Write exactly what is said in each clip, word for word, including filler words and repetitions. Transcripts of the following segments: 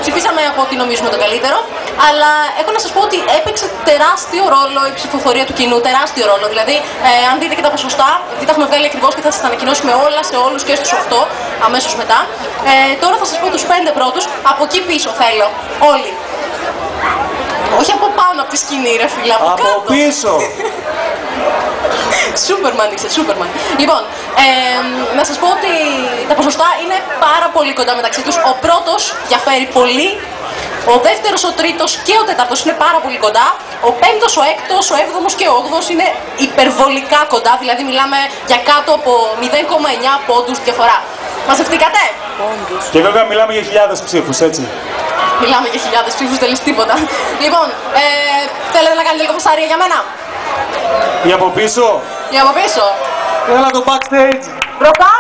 ψηφίσαμε από ό,τι νομίζουμε το καλύτερο. Αλλά έχω να σας πω ότι έπαιξε τεράστιο ρόλο η ψηφοφορία του κοινού. Τεράστιο ρόλο. Δηλαδή, ε, αν δείτε και τα ποσοστά, γιατί τα έχουμε βγάλει ακριβώς και θα σας τα ανακοινώσουμε όλα σε όλους και στους οκτώ αμέσως μετά. Ε, τώρα θα σας πω τους πέντε πρώτους. Από εκεί πίσω θέλω. Όλοι. Όχι από πάνω από τη σκηνή, ρε φίλε, από, από κάτω. πίσω. Σούπερμαν είσαι, Σούπερμαν. Λοιπόν, ε, να σας πω ότι τα ποσοστά είναι πάρα πολύ κοντά μεταξύ τους. Ο πρώτος διαφέρει πολύ. Ο δεύτερος, ο τρίτος και ο τέταρτος είναι πάρα πολύ κοντά. Ο πέμπτος, ο έκτος, ο έβδομος και ο όγδοος είναι υπερβολικά κοντά. Δηλαδή μιλάμε για κάτω από μηδέν κόμμα εννιά πόντους διαφορά. Μαζευτήκατε? Πόντους. Και βέβαια μιλάμε για χιλιάδες ψήφους, έτσι. Μιλάμε για χιλιάδες ψήφους, τελείς τίποτα. Λοιπόν, ε, θέλετε να κάνετε λίγο φασαρία για μένα? Ή από πίσω? Ή από πίσω? Έλα το backstage. Μπροστά?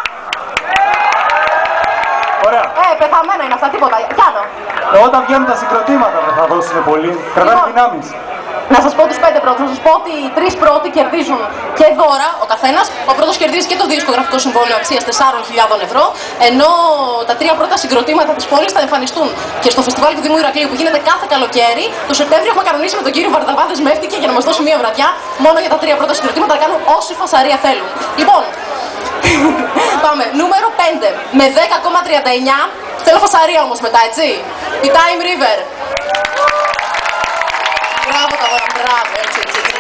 Ωραία. Ε, πεθαμένα είναι αυτά, τίποτα. Πιάνω. Ε, όταν βγαίνουν τα συγκροτήματα θα δώσουν πολύ. Κρατάνε Λοιπόν, δυνάμεις. Να σας πω τους πέντε πρώτους. Να σας πω ότι οι τρεις πρώτοι κερδίζουν και δώρα ο καθένας. Ο πρώτος κερδίζει και το δισκογραφικό συμβόλαιο αξίας τεσσάρων χιλιάδων ευρώ. Ενώ τα τρία πρώτα συγκροτήματα της πόλης θα εμφανιστούν και στο φεστιβάλ του Δήμου Ηρακλείου που γίνεται κάθε καλοκαίρι. Το Σεπτέμβριο έχουμε κανονίσει με τον κύριο Βαρδαβά, δεσμεύτηκε για να μας δώσει μια βραδιά μόνο για τα τρία πρώτα συγκροτήματα. Θα κάνουν όση φασαρία θέλουν. Λοιπόν, πάμε. Νούμερο πέντε με δέκα κόμμα τριάντα εννιά. Θέλω φασαρία όμως μετά, έτσι. Η Time River. Μπράβο τα δώρα, μπράβο, έτσι, έτσι, έτσι.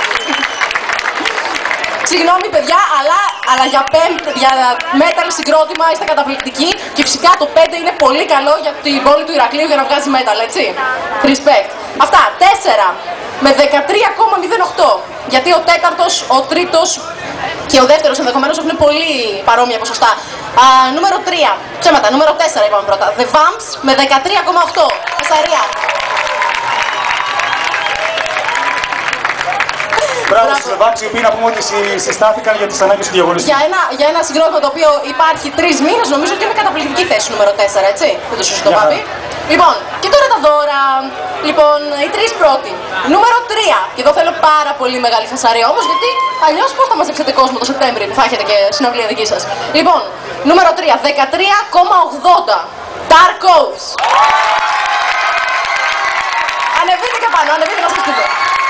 Συγγνώμη παιδιά, αλλά, αλλά για, πέμπ, για metal συγκρότημα είστε καταπληκτικοί και φυσικά το πέντε είναι πολύ καλό για την πόλη του Ηρακλείου για να βγάζει metal, έτσι. Respect. Αυτά, τέσσερα με δεκατρία κόμμα μηδέν οκτώ. Γιατί ο τέταρτος, ο τρίτος και ο δεύτερος ενδεχομένως έχουν πολύ παρόμοια ποσοστά. Α, νούμερο τρία, ψέματα, νούμερο τέσσερα είπαμε πρώτα. The Vamps με δεκατρία κόμμα οκτώ. Φασαρία. Μπράβο στους Vamps, οι οποίοι να πούμε ότι συστάθηκαν για τις ανάγκες του διαγωνισμού. Για ένα, για ένα συγκρότημα το οποίο υπάρχει τρεις μήνες, νομίζω ότι είναι καταπληκτική θέση νούμερο τέσσερα, έτσι. Δεν το συζητώ, Πάπη. Λοιπόν, και τώρα τα δώρα. Λοιπόν, οι τρεις πρώτοι. Νούμερο τρία. Και εδώ θέλω πάρα πολύ μεγάλη φασαρία όμως, γιατί αλλιώς πώς θα μαζέψετε κόσμο το Σεπτέμβριο που θα έχετε και συναυλία δική σας. Λοιπόν, νούμερο τρία. δεκατρία κόμμα ογδόντα. Dark Oaths. Ανεβείτε και πάνω, ανεβείτε να σας δείτε.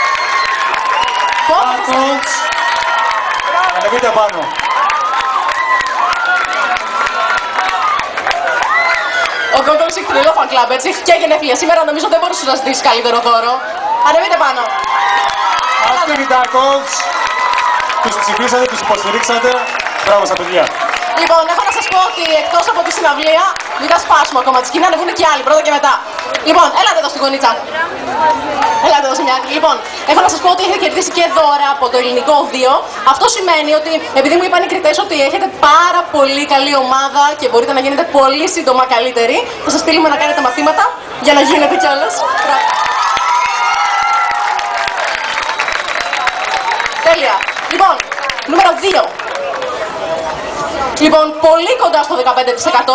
Dark Oaths. Ανεβείτε πάνω. Ο Γκόγκολς έχει τρελό fan club, έτσι, έχει και γενέθλια σήμερα, νομίζω δεν μπορούσε να ζητήσει καλύτερο δώρο. Ανεβείτε πάνω. Αυτοί είναι οι Dark Oaths. Τους ψηφίσατε, τους υποστηρίξατε. Μπράβο στα παιδιά. Λοιπόν, έχω να σας πω ότι εκτός από τη συναυλία, μην τα σπάσουμε ακόμα τη σκηνή, ανεβούν και άλλοι, πρώτα και μετά. Λοιπόν, έλατε εδώ στην γωνίτσα. Έλατε εδώ σε μια άκρη. Λοιπόν, έχω να σας πω ότι έχετε κερδίσει και δώρα από το ελληνικό οδείο. Αυτό σημαίνει ότι, επειδή μου είπαν οι κριτές ότι έχετε πάρα πολύ καλή ομάδα και μπορείτε να γίνετε πολύ σύντομα καλύτεροι, θα σας στείλουμε να κάνετε μαθήματα για να γίνετε κιόλας. Τέλεια. Λοιπόν, νούμερο δύο. Λοιπόν, πολύ κοντά στο δεκαπέντε τοις εκατό.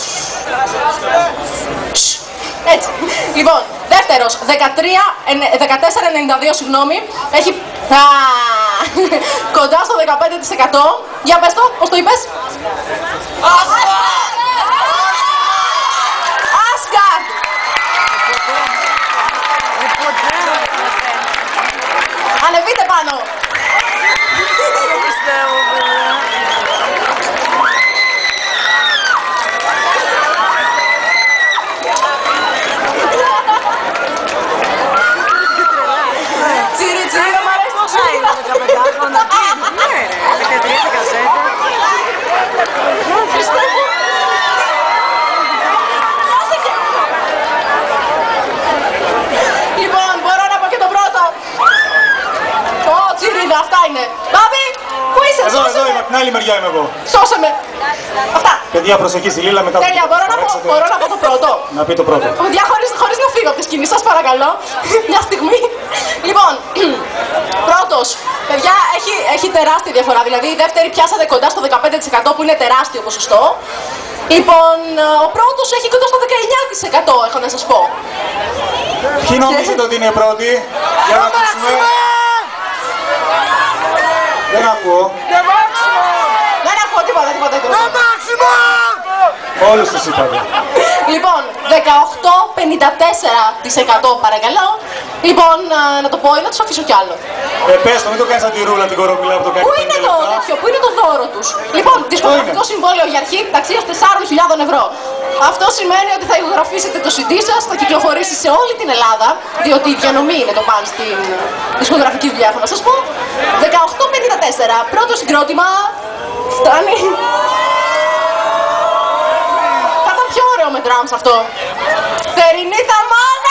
Έτσι. Λοιπόν, δεύτερος, δεκατέσσερα ενενήντα δύο, συγγνώμη, έχει α, κοντά στο δεκαπέντε τοις εκατό. Για πες το, πώς το είπες? Asgard! Ανεβείτε πάνω! Λοιπόν, μπορώ να πω και το πρώτο. Ω, τσιρίδα, αυτά είναι. Μπάμπη, πού είσαι, εδώ, σώσε εδώ με. είμαι, από την άλλη μεριά είμαι εγώ. Σώσε με. Αυτά. Παιδιά, προσοχή στη Λίλα μετά. Τέλεια, μπορώ να, πω, μπορώ να πω το πρώτο. Να πει το πρώτο. Παιδιά, χωρίς, χωρίς να φύγω από τη σκηνή, σας παρακαλώ. Μια στιγμή. Λοιπόν, πρώτος, παιδιά, έχει, έχει τεράστια διαφορά. Δηλαδή, η δεύτερη πιάσατε κοντά στο δεκαπέντε τοις εκατό που είναι τεράστιο ποσοστό. Λοιπόν, ο πρώτος έχει κοντά στο δεκαεννιά τοις εκατό, έχω να σας πω. Ποιοι νομίζετε ότι είναι οι πρώτοι? Για να ακούσουμε. Δεν ακούω. Δεν ακούω τίποτα, τίποτα. Όλους τους είπατε. Λοιπόν, δεκαοκτώ κόμμα πενήντα τέσσερα τοις εκατό παρακαλώ. Λοιπόν, να το πω ή να τους αφήσω κι άλλο. Ε, πες το, μην το κάνεις αντιρούλα την κορομιλά που το κάνει. Πού είναι το τέτοιο, πού είναι το δώρο τους. Λοιπόν, δισκογραφικό συμβόλαιο για αρχή αξίας τεσσάρων χιλιάδων ευρώ. Αυτό σημαίνει ότι θα ηχογραφήσετε το σι ντι σας, θα κυκλοφορήσει σε όλη την Ελλάδα, διότι η διανομή είναι το παν στην δισκογραφική δουλειά, έχω να σας πω. δεκαοκτώ κόμμα πενήντα τέσσερα, πρώτο συγκρότημα, φτάνει. Θα ήταν πιο ωραίο με drums αυτό. Θερινή Θαμάνε!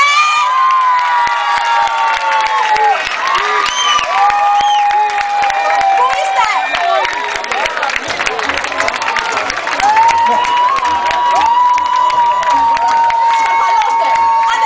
Πού είστε? Σκαρφαλώστε! Άντε!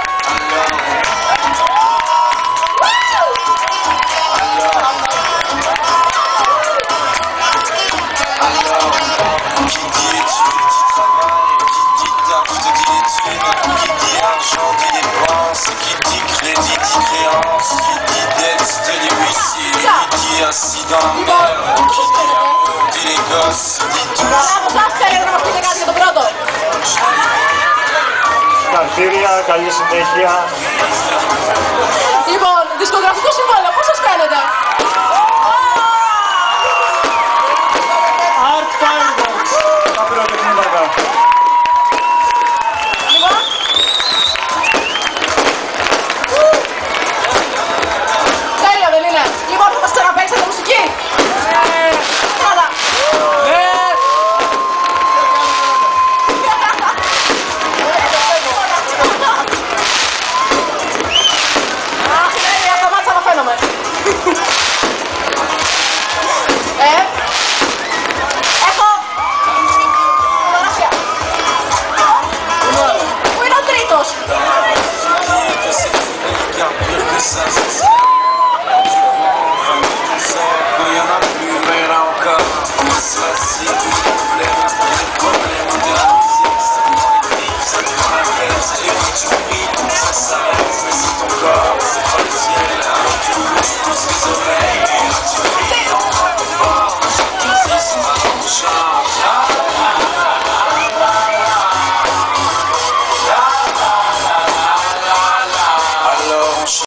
Συγχαρητήρια, καλή συνέχεια. Λοιπόν, δισκογραφικό συμβόλαιο, πώς σας φαίνεται?